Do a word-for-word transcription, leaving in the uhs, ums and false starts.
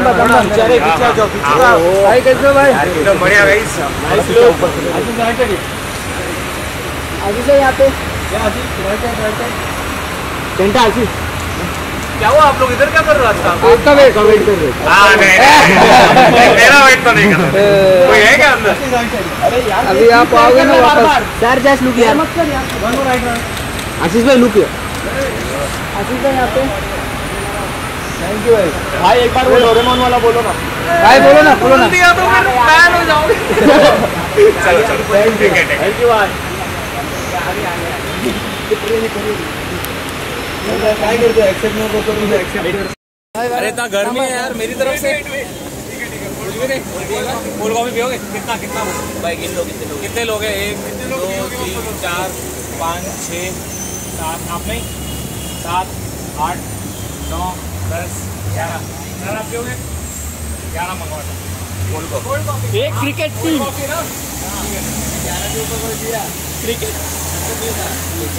अरे पीछे जाओ, पीछे जाओ भाई। कैसे हो भाई? एकदम बढ़िया गाइस। Nice look. आगे से यहाँ पे घंटा आशीष क्या हुआ आप लोग इधर क्या कर रहे हो? आपका वेट वेट कर रहे हाँ नहीं मेरा वेट तो नहीं कर रहा। कोई है क्या अंदर? अरे यार अभी आप आओगे ना वापस। सर जस्ट लुक यार, मत कर यार। आशीष भाई लुक यार, आशीष भाई यहाँ पे। थैंक यू भाई। भाई एक बार वो डोरेमोन वाला बोलो ना भाई, बोलो ना बोलो ना। दिया तो फिर फैन हो जाओगे। चलो चलो थैंक यू थैंक यू भाई। काय करते एक्सेप्ट नो करतो तुझे एक्सेप्ट। अरे इतना गर्मी है यार मेरी तरफ से। फूल गोभी पियोगे? कितना कितना भाई? गिन लो कितने लोग कितने लोग हैं? एक दो तीन चार पाँच छः सात, आप नहीं सात आठ नौ दस ग्यारह। ग्यारह आप पियोगे? ग्यारह मंगवा एक क्रिकेट टीम ना। ग्यारह के ऊपर क्रिकेट